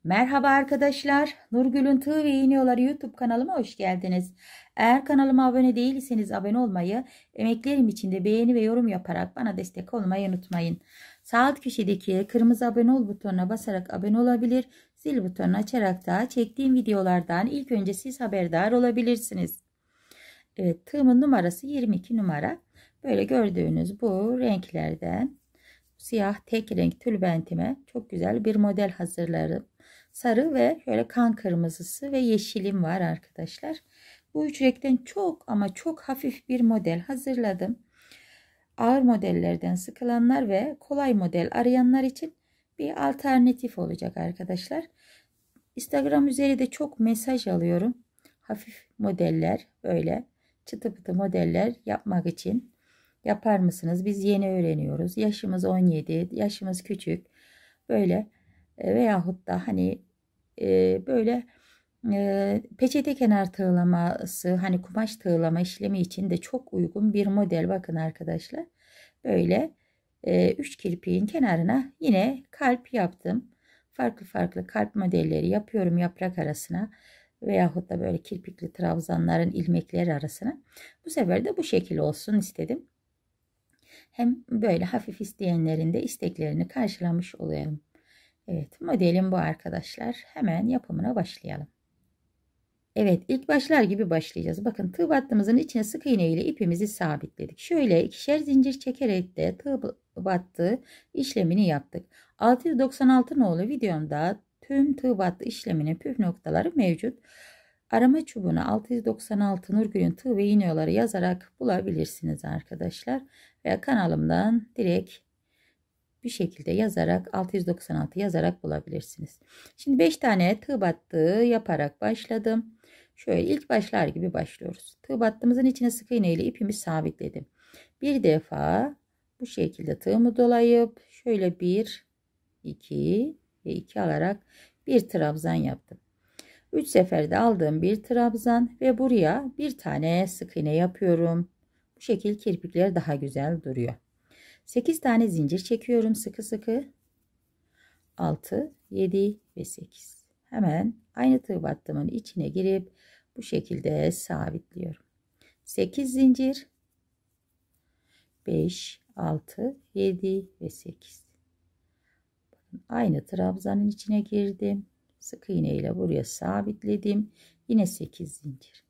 Merhaba arkadaşlar. Nurgül'ün Tığ ve İğne YouTube kanalıma hoş geldiniz. Eğer kanalıma abone değilseniz abone olmayı, emeklerim için de beğeni ve yorum yaparak bana destek olmayı unutmayın. Sağ alt köşedeki kırmızı abone ol butonuna basarak abone olabilir, zil butonunu açarak da çektiğim videolardan ilk önce siz haberdar olabilirsiniz. Evet, tığımın numarası 22 numara. Böyle gördüğünüz bu renklerden siyah tek renk tülbentime çok güzel bir model hazırlarım. Sarı ve şöyle kan kırmızısı ve yeşilim var arkadaşlar. Bu üç renkten çok ama çok hafif bir model hazırladım. Ağır modellerden sıkılanlar ve kolay model arayanlar için bir alternatif olacak arkadaşlar. Instagram üzeri de çok mesaj alıyorum. Hafif modeller, böyle çıtı pıtı modeller yapmak için yapar mısınız? Biz yeni öğreniyoruz. Yaşımız 17, yaşımız küçük. Böyle veyahut da hani böyle peçete kenar tığlaması, hani kumaş tığlama işlemi için de çok uygun bir model. Bakın arkadaşlar. Böyle 3 kirpiğin kenarına yine kalp yaptım. Farklı farklı kalp modelleri yapıyorum yaprak arasına veyahut da böyle kirpikli trabzanların ilmekleri arasına. Bu sefer de bu şekil olsun istedim. Hem böyle hafif isteyenlerin de isteklerini karşılamış olayım. Evet, modelim bu arkadaşlar. Hemen yapımına başlayalım. Evet, ilk başlar gibi başlayacağız. Bakın tığ battığımızın içine sık iğne ile ipimizi sabitledik. Şöyle ikişer zincir çekerek de tığ battı işlemini yaptık. 696 nolu videomda tüm tığ battı işleminin püf noktaları mevcut. Arama çubuğuna 696 Nurgül'ün tığ ve iğne yolları yazarak bulabilirsiniz arkadaşlar. Veya kanalımdan direkt bir şekilde yazarak 696 yazarak bulabilirsiniz. Şimdi 5 tane tığ battığı yaparak başladım. Şöyle ilk başlar gibi başlıyoruz. Tığ battığımızın içine sık iğne ile ipimi sabitledim. Bir defa bu şekilde tığımı dolayıp şöyle 1 2 ve 2 alarak bir trabzan yaptım. 3 seferde aldığım bir trabzan ve buraya bir tane sık iğne yapıyorum. Bu şekil kirpikler daha güzel duruyor. 8 tane zincir çekiyorum sıkı sıkı. 6, 7 ve 8. Hemen aynı tığ battımın içine girip bu şekilde sabitliyorum. 8 zincir. 5, 6, 7 ve 8. Aynı trabzanın içine girdim. Sık iğne ile buraya sabitledim. Yine 8 zincir.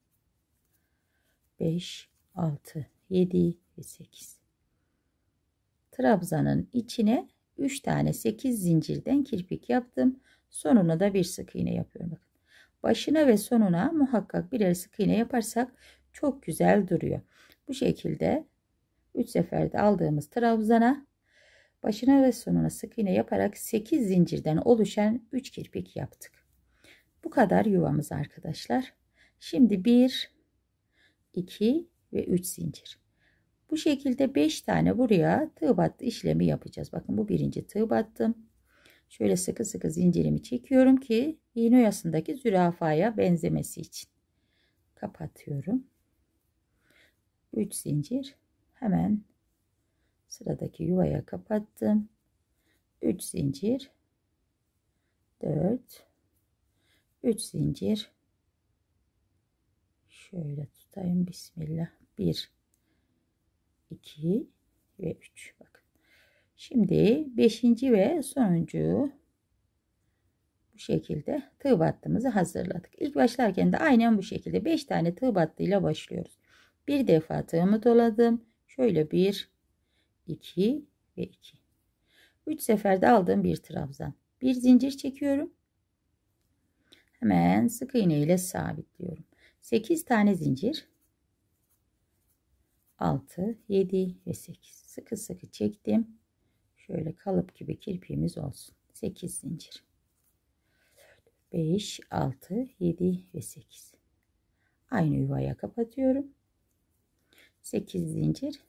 5, 6, 7 ve 8. Trabzanın içine 3 tane 8 zincirden kirpik yaptım. Sonuna da bir sık iğne yapıyorum. Bakın. Başına ve sonuna muhakkak birer sık iğne yaparsak çok güzel duruyor. Bu şekilde 3 seferde aldığımız trabzana başına ve sonuna sık iğne yaparak 8 zincirden oluşan 3 kirpik yaptık. Bu kadar yuvamız arkadaşlar. Şimdi 1, 2 ve 3 zincir. Bu şekilde 5 tane buraya tığ battı işlemi yapacağız. Bakın bu birinci tığ battım. Şöyle sıkı sıkı zincirimi çekiyorum ki iğne oyasındaki zürafaya benzemesi için. Kapatıyorum. 3 zincir. Hemen sıradaki yuvaya kapattım. 3 zincir. 4. 3 zincir. Şöyle tutayım. Bismillah. 1, 2 ve 3. Bakın. Şimdi 5. ve sonuncu bu şekilde tığ battığımızı hazırladık. İlk başlarken de aynen bu şekilde 5 tane tığ battıyla başlıyoruz. Bir defa tığımı doladım. Şöyle 1, 2 ve 2. 3 seferde aldığım bir trabzan. Bir zincir çekiyorum. Hemen sık iğne ile sabitliyorum. 8 tane zincir. 6, 7 ve 8. Sıkı sıkı çektim. Şöyle kalıp gibi kirpiğimiz olsun. 8 zincir. 5, 6, 7 ve 8. Aynı yuvaya kapatıyorum. 8 zincir.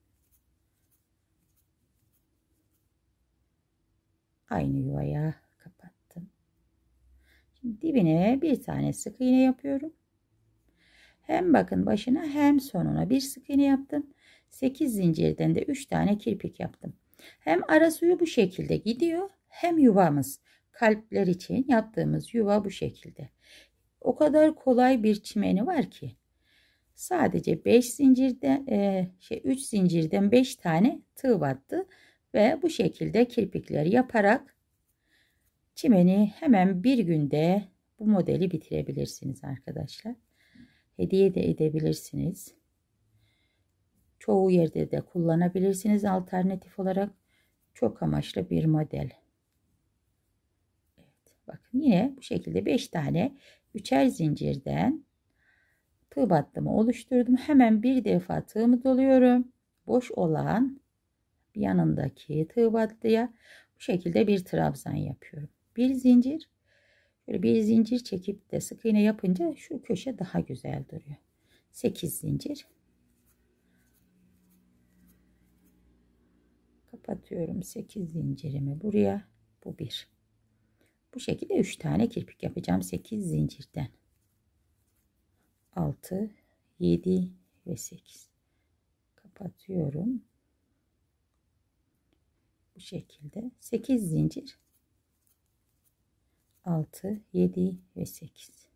Aynı yuvaya kapattım. Şimdi dibine bir tane sık iğne yapıyorum. Hem bakın başına hem sonuna bir sık iğne yaptım. 8 zincirden de 3 tane kirpik yaptım. Hem ara suyu bu şekilde gidiyor hem yuvamız kalpler için yaptığımız yuva bu şekilde. O kadar kolay bir çimeni var ki. Sadece 5 zincirden 3 zincirden 5 tane tığ battı ve bu şekilde kirpikleri yaparak çimeni hemen bir günde bu modeli bitirebilirsiniz arkadaşlar. Hediye de edebilirsiniz. Çoğu yerde de kullanabilirsiniz alternatif olarak. Çok amaçlı bir model. Evet, bakın yine bu şekilde 5 tane üçer zincirden tığ battımı oluşturdum. Hemen bir defa tığımı doluyorum. Boş olan yanındaki tığ battıya bu şekilde bir trabzan yapıyorum. Bir zincir, böyle bir zincir çekip de sık iğne yapınca şu köşe daha güzel duruyor. 8 zincir kapatıyorum. 8 zincirimi buraya, bu bir. Bu şekilde 3 tane kirpik yapacağım 8 zincirden. 6, 7 ve 8 kapatıyorum. Bu şekilde 8 zincir, 6, 7 ve 8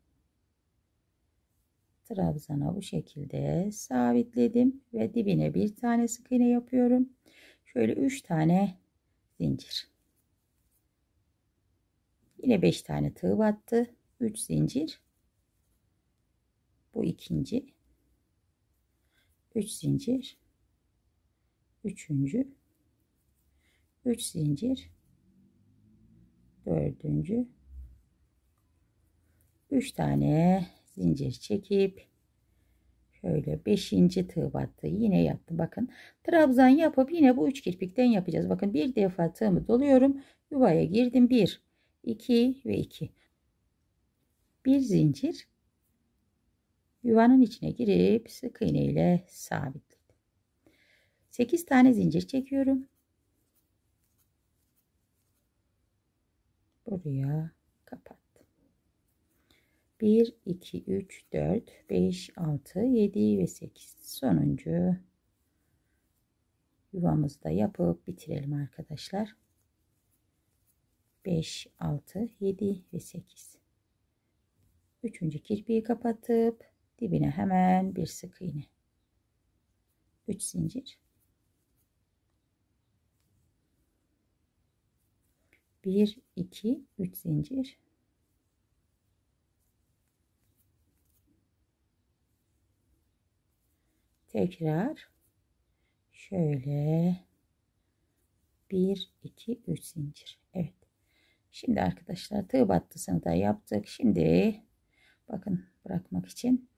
trabzana bu şekilde sabitledim ve dibine bir tane sık iğne yapıyorum. Şöyle 3 tane zincir, yine 5 tane tığ battı, 3 zincir, bu ikinci, 3 zincir, üçüncü, 3 zincir, dördüncü, 3 tane zincir çekip şöyle 5. tığ battı yine yaptım. Bakın trabzan yapıp yine bu 3 kirpikten yapacağız. Bakın bir defa tığımı doluyorum, yuvaya girdim, 1 2 ve 2, bir zincir, yuvanın içine girip sık iğne ile sabitledim. 8 tane zincir çekiyorum. Buraya kapattım. 1 2 3 4 5 6 7 ve 8 sonuncu yuvamızda yapıp bitirelim arkadaşlar. 5 6 7 ve 8, üçüncü kirpiği kapatıp dibine hemen bir sık iğne, 3 zincir, 1 2 3 zincir, tekrar şöyle 1 2 3 zincir. Evet, şimdi arkadaşlar tığ battısını da yaptık. Şimdi bakın bırakmak için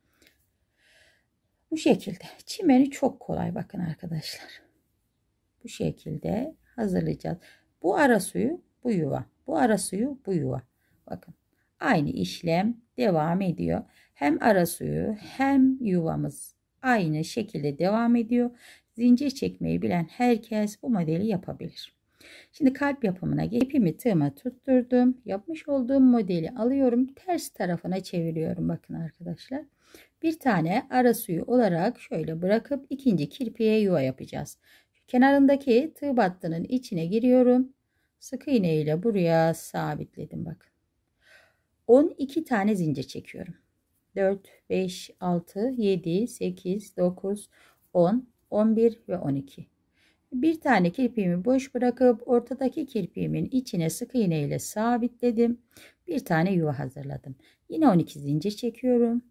bu şekilde çimeni çok kolay. Bakın arkadaşlar, bu şekilde hazırlayacağız. Bu ara suyu bu yuva, bu ara suyu bu yuva. Bakın aynı işlem devam ediyor. Hem ara suyu hem yuvamız aynı şekilde devam ediyor. Zincir çekmeyi bilen herkes bu modeli yapabilir. Şimdi kalp yapımına ipimi tığıma tutturdum. Yapmış olduğum modeli alıyorum, ters tarafına çeviriyorum. Bakın arkadaşlar, bir tane ara suyu olarak şöyle bırakıp ikinci kirpiğe yuva yapacağız. Kenarındaki tığ battının içine giriyorum. Sık iğne ile buraya sabitledim. Bakın 12 tane zincir çekiyorum. 4 5 6 7 8 9 10 11 ve 12. Bir tane kirpiğimi boş bırakıp ortadaki kirpiğimin içine sık iğne ile sabitledim. Bir tane yuva hazırladım. Yine 12 zincir çekiyorum.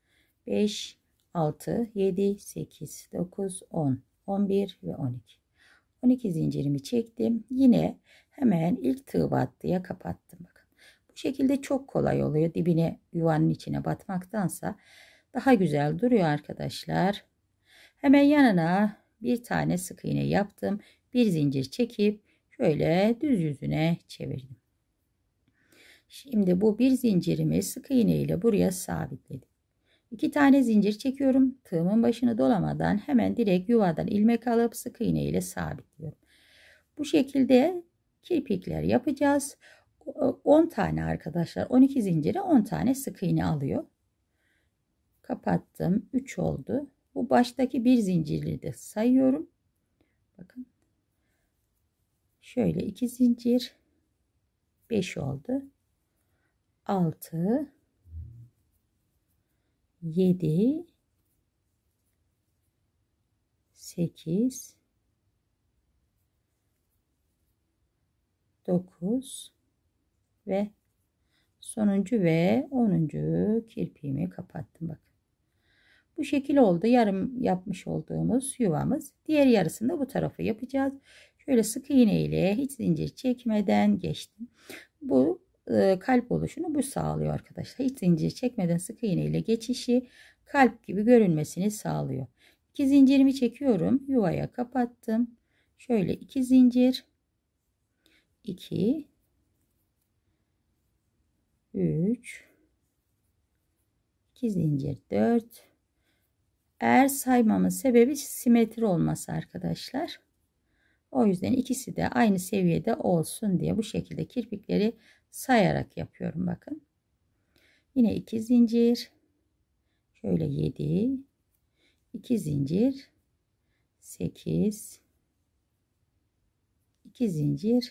5 6 7 8 9 10 11 ve 12. 12 zincirimi çektim. Yine hemen ilk tığ battıya kapattım. Bakın bu şekilde çok kolay oluyor. Dibine, yuvanın içine batmaktansa daha güzel duruyor arkadaşlar. Hemen yanına bir tane sık iğne yaptım. Bir zincir çekip şöyle düz yüzüne çevirdim. Şimdi bu bir zincirimi sık iğne ile buraya sabitledim. 2 tane zincir çekiyorum. Tığımın başını dolamadan hemen direkt yuvadan ilmek alıp sık iğne ile sabitliyorum. Bu şekilde kirpikler yapacağız. 10 tane arkadaşlar, 12 zincire 10 tane sık iğne alıyor. Kapattım. 3 oldu. Bu baştaki bir zincirli de sayıyorum. Bakın. Şöyle 2 zincir. 5 oldu. 6, 7, 8, 9 ve sonuncu ve 10. kirpiğimi kapattım. Bakın. Bu şekil oldu. Yarım yapmış olduğumuz yuvamız. Diğer yarısını da bu tarafa yapacağız. Şöyle sık iğne ile hiç zincir çekmeden geçtim. Bu kalp oluşunu bu sağlıyor arkadaşlar. Hiç zincir çekmeden sık iğne ile geçişi kalp gibi görünmesini sağlıyor. 2 zincirimi çekiyorum. Yuvaya kapattım. Şöyle 2 zincir. 2, 3, 2 zincir, 4. Eğer saymamın sebebi simetri olması arkadaşlar. O yüzden ikisi de aynı seviyede olsun diye bu şekilde kirpikleri sayarak yapıyorum. Bakın. Yine 2 zincir. Şöyle 7. 2 zincir. 8. 2 zincir.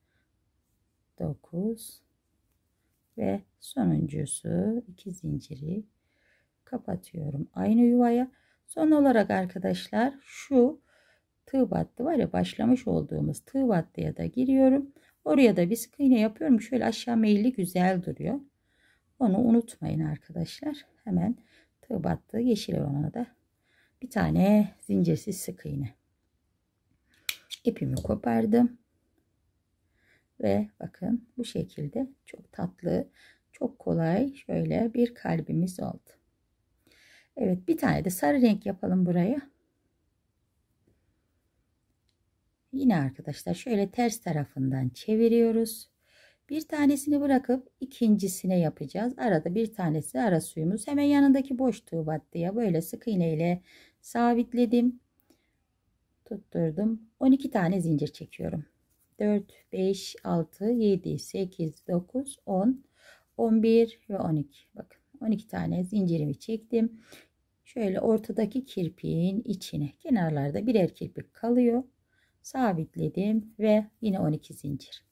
9. Ve sonuncusu 2 zinciri kapatıyorum aynı yuvaya. Son olarak arkadaşlar şu tığ battı var ya, başlamış olduğumuz tığ battıya da giriyorum. Oraya da bir sık iğne yapıyorum. Şöyle aşağı meyilli güzel duruyor. Onu unutmayın arkadaşlar. Hemen tığ battı yeşil olana da bir tane zincirsiz sık iğne. İpimi kopardım. Ve bakın bu şekilde çok tatlı, çok kolay şöyle bir kalbimiz oldu. Evet, bir tane de sarı renk yapalım buraya. Yine arkadaşlar şöyle ters tarafından çeviriyoruz. Bir tanesini bırakıp ikincisine yapacağız. Arada bir tanesi ara suyumuz. Hemen yanındaki boş tığ battıya böyle sık iğne ile sabitledim. Tutturdum. 12 tane zincir çekiyorum. 4, 5, 6, 7, 8, 9, 10, 11 ve 12. Bakın 12 tane zincirimi çektim. Şöyle ortadaki kirpiğin içine, kenarlarda birer kirpik kalıyor. Sabitledim ve yine 12 zincir.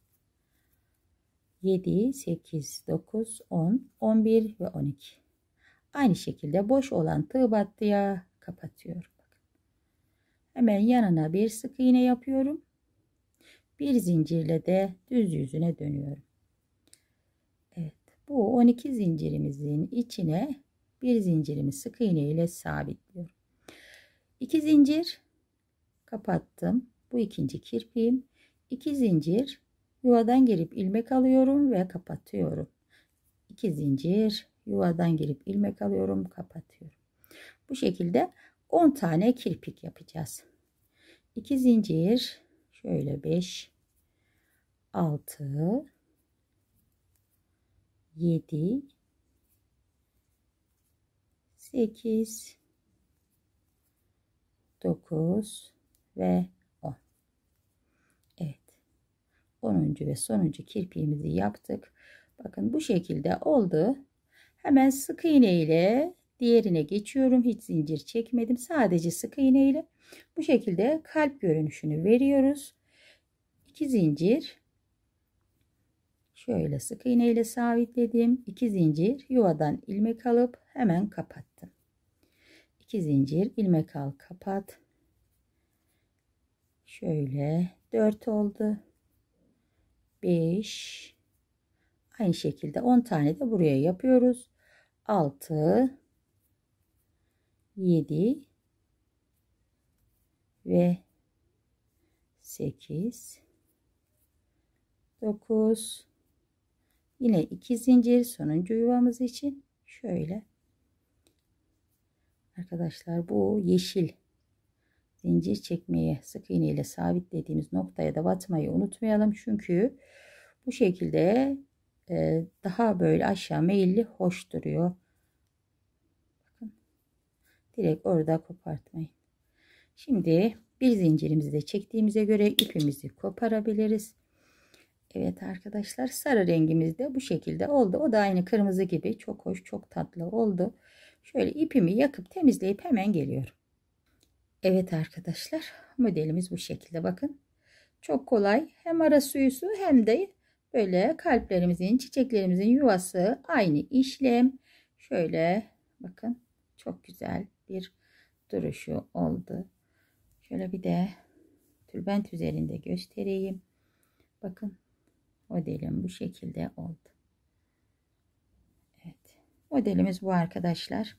7, 8, 9, 10, 11 ve 12. Aynı şekilde boş olan tığ battıya kapatıyorum. Hemen yanına bir sık iğne yapıyorum. Bir zincirle de düz yüzüne dönüyorum. Evet, bu 12 zincirimizin içine bir zincirimi sık iğne ile sabitliyorum. 2 zincir kapattım. Bu ikinci kirpiğim. 2 zincir yuvadan girip ilmek alıyorum ve kapatıyorum. 2 zincir yuvadan girip ilmek alıyorum, kapatıyorum. Bu şekilde 10 tane kirpik yapacağız. 2 zincir, şöyle 5, 6, 7, 8, 9 ve 10. Evet. 10. ve sonuncu kirpiğimizi yaptık. Bakın bu şekilde oldu. Hemen sık iğne ile diğerine geçiyorum. Hiç zincir çekmedim. Sadece sık iğne ile bu şekilde kalp görünüşünü veriyoruz. 2 zincir. Şöyle sık iğne ile sabitledim. 2 zincir yuvadan ilmek alıp hemen kapattım. 2 zincir ilmek al, kapat. Şöyle 4 oldu. 5. Aynı şekilde 10 tane de buraya yapıyoruz. 6, 7 ve 8, 9. Yine 2 zincir sonuncu yuvamız için. Şöyle arkadaşlar, bu yeşil zincir çekmeye sık iğne ile sabitlediğimiz noktaya da batmayı unutmayalım. Çünkü bu şekilde daha böyle aşağı meyilli hoş duruyor. Bakın, direkt orada kopartmayın. Şimdi bir zincirimizi de çektiğimize göre ipimizi koparabiliriz. Evet arkadaşlar, sarı rengimiz de bu şekilde oldu. O da aynı kırmızı gibi çok hoş, çok tatlı oldu. Şöyle ipimi yakıp temizleyip hemen geliyorum. Evet arkadaşlar, modelimiz bu şekilde. Bakın çok kolay, hem ara suyusu hem de Böyle kalplerimizin, çiçeklerimizin yuvası, aynı işlem. Şöyle bakın, çok güzel bir duruşu oldu. Şöyle bir de tülbent üzerinde göstereyim. Bakın, modelim bu şekilde oldu. Evet, modelimiz bu arkadaşlar.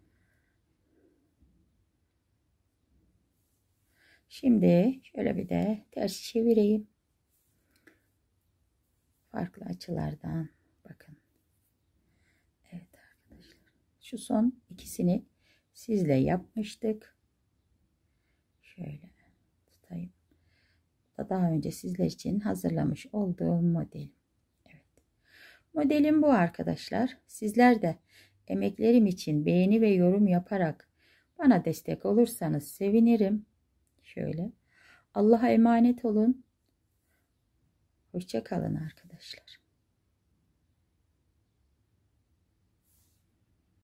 Şimdi şöyle bir de ters çevireyim. Farklı açılardan bakın. Evet arkadaşlar. Şu son ikisini sizle yapmıştık. Şöyle tutayım. Daha önce sizler için hazırlamış olduğum model. Evet. Modelim bu arkadaşlar. Sizler de emeklerim için beğeni ve yorum yaparak bana destek olursanız sevinirim. Şöyle. Allah'a emanet olun. Hoşça kalın arkadaşlar.